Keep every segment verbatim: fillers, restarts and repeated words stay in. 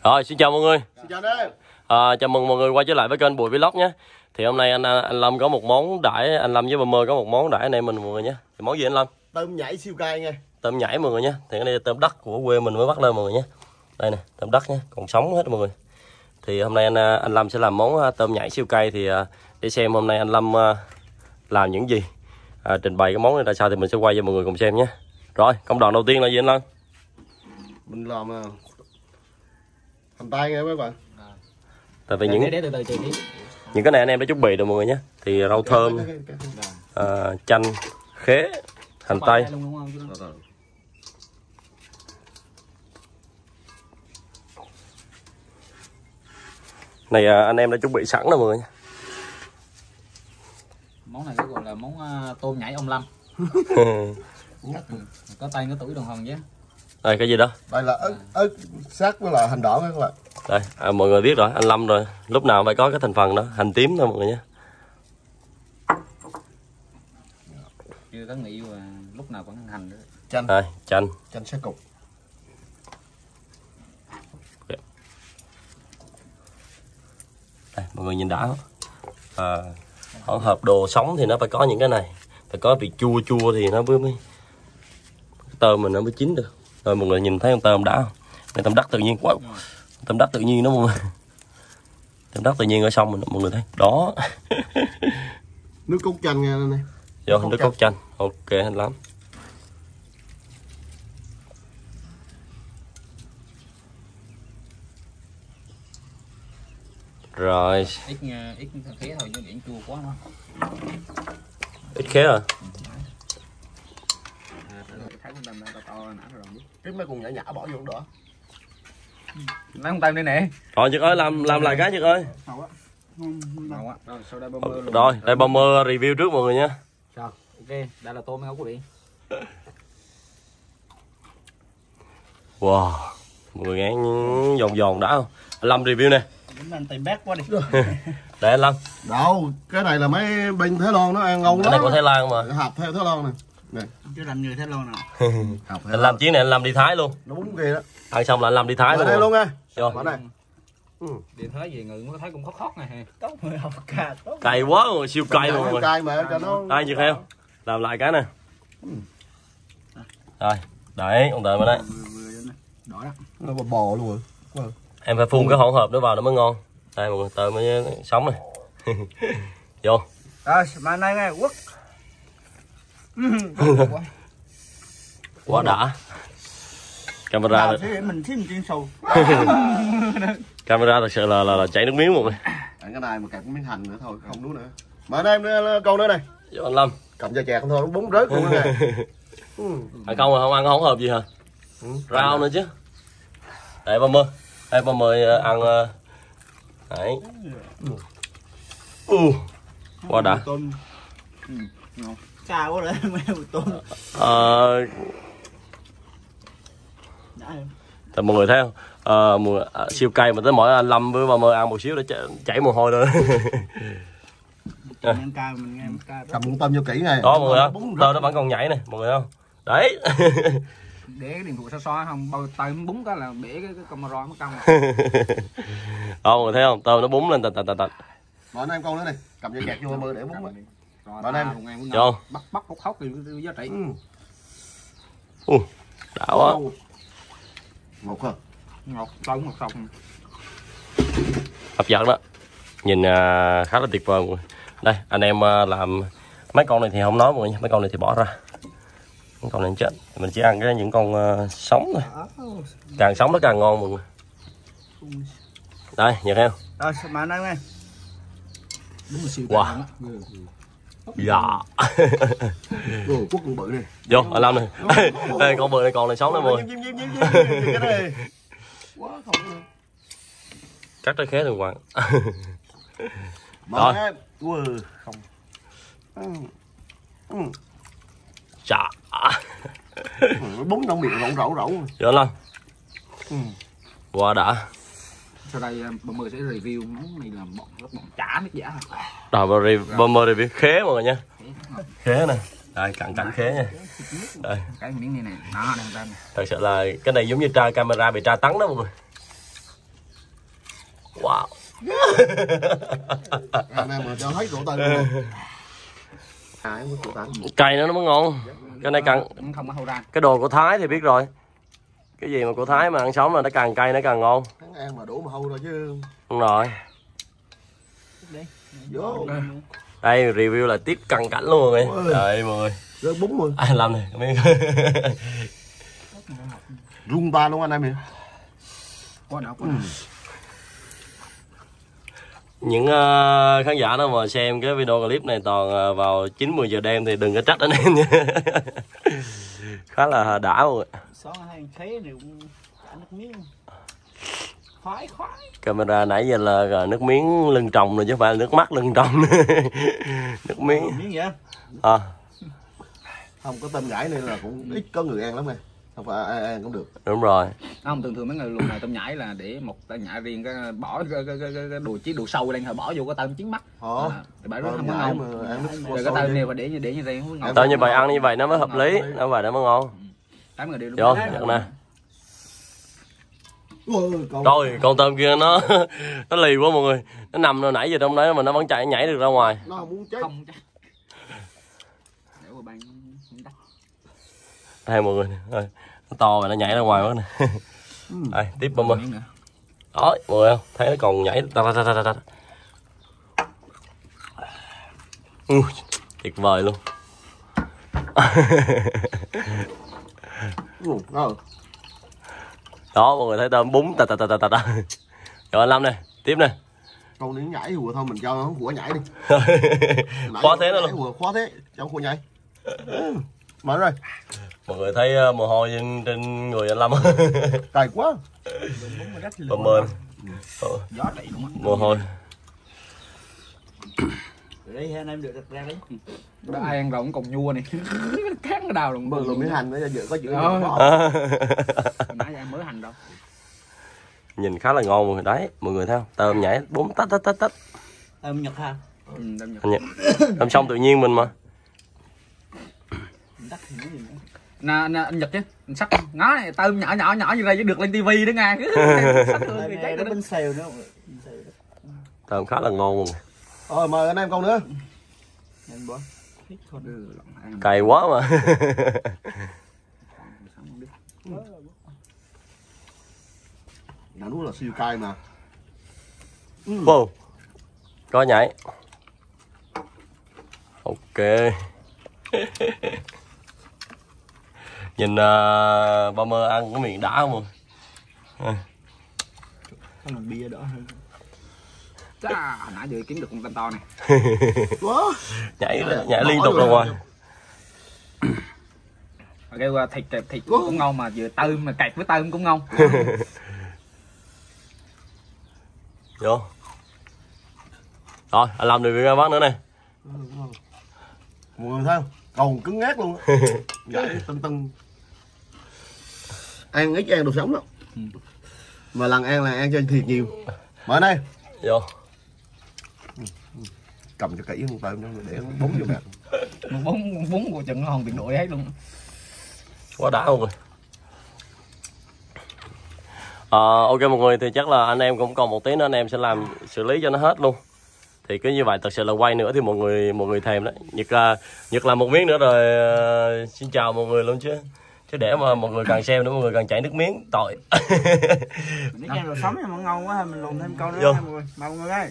Rồi, xin chào mọi người. Xin chào đấy. À, chào mừng mọi người quay trở lại với kênh Bùi Vlog nhé. Thì hôm nay anh anh Lâm có một món đãi, anh Lâm với bà Mơ có một món đãi anh em mình mọi người nhé. Thì món gì anh Lâm? Tôm nhảy siêu cay nha. Tôm nhảy mọi người nhé. Thì cái này tôm đất của quê mình mới bắt lên mọi người nhé. Đây nè, tôm đất nhé, còn sống hết mọi người. Thì hôm nay anh anh Lâm sẽ làm món tôm nhảy siêu cay. Thì để xem hôm nay anh Lâm làm những gì, à, trình bày cái món này ra sao thì mình sẽ quay cho mọi người cùng xem nhé. Rồi, công đoạn đầu tiên là gì anh Lâm? Mình làm hành tay nghe các bạn. Tại vì những những cái này anh em đã chuẩn bị rồi mọi người nhé. Thì rau thơm, à, chanh, khế, hành tây. Này anh em đã chuẩn bị sẵn rồi mọi người nhé. Món này gọi là món uh, tôm nhảy ông Lâm. Có tay có tuổi đồng hồng chứ. Đây cái gì đó? Đây là ớt ớt sắc với là hành đỏ các bạn. Đây à, mọi người biết rồi, anh Lâm rồi, lúc nào phải có cái thành phần đó, hành tím thôi mọi người nhé. Chưa có nghĩ mà lúc nào vẫn hành nữa. Chanh. Đây, chanh. Chanh sát cục. Đây, mọi người nhìn đã không? À, hỗn hợp đồ sống thì nó phải có những cái này, phải có vị chua chua thì nó mới mới tôm mình nó mới chín được. Rồi mọi người nhìn thấy con tôm đã không? Đây, tôm đất tự nhiên quá, wow. Tôm đất tự nhiên đó mọi người. Tôm đất tự nhiên ở sông mình mọi người thấy đó. Nước cốt chanh nha này. Vô nước cốt chanh, ok anh lắm. Rồi ít ít khế thôi chứ điểm chua quá nó. Ít khế à? Cái mấy con nhả nhả bỏ vô đó. Lấy con tay đây nè. Rồi Nhật ơi, làm làm lại cái Nhật ơi. Rồi sau đây bomber luôn. Rồi đây bomber review trước mọi người nha. Rồi ok, đây là tôm nha quý vị. Wow, mọi người nghe giòn giòn đã không? Anh Lâm review nè. Anh tay bát quá đi. Để anh Lâm. Đâu, cái này là mấy bên Thái Lan nó ăn ngon lắm. Cái này của Thái Lan mà. Hộp theo Thái Lan nè. Nè. Chứ làm người Thái Lan nào. Anh Lâm chuyến này anh Lâm đi Thái luôn. Nó bún kia đó. Ăn xong là anh Lâm đi Thái Ở luôn. đây luôn nha. Vô. Ở đây. Ừ. Đi Thái về người có thấy cũng khó khó này. Tốt người học ca tốt. Cay quá rồi, siêu cay mọi người. Cay mà cho nó. Ai Nhật theo. Làm lại cái nè. Rồi, đấy, con tôm ở đây. Đỏ đó. Nó bò bò luôn rồi. Em phải phun cái hỗn hợp đó vào nó mới ngon. Đây mọi người, tôm mới sống này. Vô. Rồi, mà này nghe quất. Quá đã. Camera được. Mình thêm chuyên sầu. Camera thật sự là là, là chảy nước miếng mọi người. Cái này mà kẹp miếng hành nữa thôi, không đúng nữa. Mà anh em con nữa này. Vô anh Lâm. Cầm dây chẹt không thôi, nó bún rớt luôn nè. Anh không mà không ăn hỗn hợp gì hả? Ừ, rau nữa chứ. Để ba mơ. Đây ba mơ ăn. Đấy. Ừ. Quá đã. Tôm. Ừ, ngon. Cao quá đấy, mấy tôm. Ờ. Thì mọi người thấy không? Ờ, mùa, à, siêu cay mà tới mỗi anh Lâm với ba mơ ăn một xíu để chảy, chảy mồ hôi thôi. Ăn cay mình nghe cay. Cầm con tôm vô kỹ này. Đó mọi người không? Tôm nó vẫn còn nhảy này, mọi người không? Đấy. Để cái điện thoại xoa xoa không bao tay búng cái là bể cái, cái camera mất công. Đó mọi người thấy không? Tôm nó búng lên tạch tạch tạch tạch. Mà anh em con nữa này, cầm dây kẹt vô mơ để búng ấy. Rồi anh em vô. Bắt bắt khóc khóc thì giá trị. Ừ. Đã quá. Ngọt hả? Ngọt, tôm ngọt xong. Hấp dẫn đó. Nhìn uh, khá là tuyệt vời mọi người. Đây, anh em uh, làm mấy con này thì không nói mọi người nha, mấy con này thì bỏ ra. Mấy con này chết. Mình chỉ ăn cái những con uh, sống thôi. Càng sống nó càng ngon mọi người. Đây, nhìn thấy không? Rồi, mà anh em. Đúng là siêu wow. Dạ. Đồ quốc con bự này. Vô, anh Lâm này. Ê, con bự này còn này sống nữa mọi người. Quá không. Cắt trái khế thường hoàng. Rồi. Wow, không. Chà. Nó bún trong miệng rỗng rỗng rỗng. Vô anh Lâm. Quá đã. Sau đây ba mươi sẽ review món này là bọn rất bọn chả nước giả. Rồi ba mươi review khế mọi người nha. Khế nè. Đây cặn cặn khế nha. Đây. Cái miếng này này, nó đang ra. Thật sự là cái này giống như tra camera bị tra tấn đó mọi người. Anh em mà cho thấy cổ tay luôn. À, em có cổ tay. Cày nó nó mới ngon. Cái này càng không có hậu ra. cái đồ của Thái thì biết rồi. Cái gì mà của Thái mà ăn sống là nó càng cay nó càng ngon. Hắn ăn mà đổ mà hâu thôi chứ. Đúng rồi. Vô. Đây review là tiếp cận cảnh luôn mọi người. Trời mọi người. Rớt bún rồi. Ai làm này? Miếng. Rung ta luôn anh em nhỉ? Quá nào quá nào. Những uh, khán giả đó mà xem cái video clip này toàn uh, vào chín mười giờ đêm thì đừng có trách anh em nha. Khá là đã rồi. Camera nãy giờ là nước miếng lưng tròng rồi chứ không phải là nước mắt lưng tròng. Nước miếng. Miếng vậy? À. Không có tôm nhảy nên là cũng ít có người ăn lắm nè. Không phải ai ăn cũng được. Đúng rồi. Không, thường thường mấy người luộc này tôm nhảy là để một tôm nhảy riêng cái bỏ cái cái cái, cái đồ chiếc đồ sâu lên rồi bỏ vô cái tôm chín mắt. Ờ. À, thì bà nó không có ngon. Rồi cái tôm này và để như để như vậy không có ngon. Tao như vậy ăn như vậy nó mới hợp lý, nó vậy nó mới ngon. Tám người đều đúng. Vô, giật nè. Con... Rồi, con tôm kia nó nó lì quá mọi người. Nó nằm rồi nãy giờ trong đấy mà nó vẫn chạy nhảy được ra ngoài. Nó không muốn chết. Không chắc. Để mà bạn đắt. Đây mọi người, rồi. Nó to và nó nhảy ra ngoài quá nè. Đây, tiếp bơm ơi. Đó, mọi người không? Thấy nó còn nhảy ta ta ta ta ta. Ui, tuyệt vời luôn. Đó, mọi người thấy tôm bún ta ta ta ta ta ta. Rồi anh Lâm nè, tiếp nè. Con nếu nhảy hùa thôi mình cho nó hùa nhảy đi. Khóa thế nó luôn. Hùa khóa thế, cho hùa nhảy. Mở rồi. Mọi người thấy uh, mồ hôi trên, trên người anh Lâm. Cay quá. Bơm mơn. Gió đẩy luôn á. Mồ hôi. Đây anh em được đặt ra đấy. Đã ai ăn rồi cũng còn nhua này. Cán cái đào luôn. Bơ rồi miếng hành nữa giờ có chữ Ờ. bỏ. Nãy giờ ăn mới hành đâu. Nhìn khá là ngon mọi người đấy, mọi người thấy không? Tôm nhảy bốn tách tách tách tách. Tôm Nhật ha. Ừ, tôm Nhật. Tôm sông tự nhiên mình mà. Đắt thì nói gì nữa. Nè, nè anh Nhật chứ, anh sắc ngó này tôm nhỏ nhỏ nhỏ như đây chứ được lên tivi đó nha. Sắc Tôm này nó bánh xèo nữa. Tôm khá là ngon luôn. Rồi mời anh em con nữa. Anh bỏ. Cay quá mà. Nó đúng là siêu cay mà. Wow. Có nhảy. Ok. Nhìn uh, ba mơ ăn cái miệng đã không rồi. À. Có làm bia đỡ hơn. Chà, nãy giờ kiếm được con tôm to này. Quá. Nhảy nhảy liên tục ra ngoài. Cái thịt thịt, thịt cũng ngon mà vừa tôm mà cạch với tôm cũng ngon. Vô. Rồi, anh làm được việc bác nữa này. Mọi người thấy không? Còn cứng ngát luôn. Vậy tưng tưng. Ăn ít ăn đồ sống lắm. Mà lần ăn là ăn cho thiệt nhiều. Mở đây. Vô. Cầm cho kỹ con tôm cho để nó búng vô miệng. Một bún bún của trận hòn tiền đội ấy luôn. Quá đã luôn rồi. À, ok mọi người, thì chắc là anh em cũng còn một tí nữa anh em sẽ làm xử lý cho nó hết luôn. Thì cứ như vậy thật sự là quay nữa thì mọi người mọi người thèm đấy. Nhật là Nhật làm một miếng nữa rồi uh, xin chào mọi người luôn chứ. Chứ để mà mọi người càng xem nữa mọi người càng chảy nước miếng tội. Mấy cái đồ sống mà ngon quá mình luồn thêm câu nữa Vô. mọi người. Mời mọi người ơi.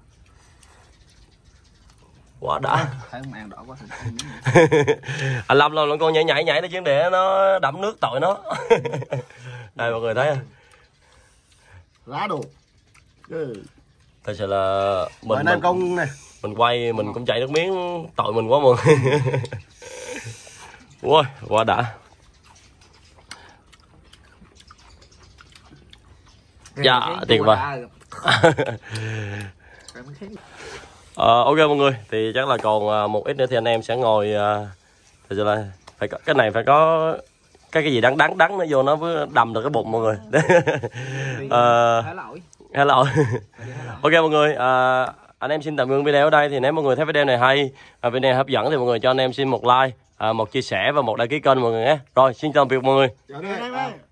Quá đã. Thấy không ăn đỏ quá. Anh Lâm làm con nhảy nhảy nhảy để chứ để nó đẫm nước tội nó. Đây mọi người thấy không? Lá đồ. Ừ. Thật sự là mình Anh em công này. Mình quay mình cũng chảy nước miếng tội mình quá mọi người. Ui, quá đã. Dạ, tuyệt vời. Ờ, ok mọi người, thì chắc là còn một ít nữa thì anh em sẽ ngồi uh, thật sự là phải có, cái này phải có cái cái gì đắng đắng đắng nó vô nó mới đầm được cái bụng mọi người. uh, Hello. Ok mọi người, uh, anh em xin tạm ngưng video ở đây. Thì nếu mọi người thấy video này hay, uh, video này hấp dẫn thì mọi người cho anh em xin một like, uh, một chia sẻ và một đăng ký kênh mọi người nhé. Rồi, xin chào tạm biệt mọi người. Chào anh em.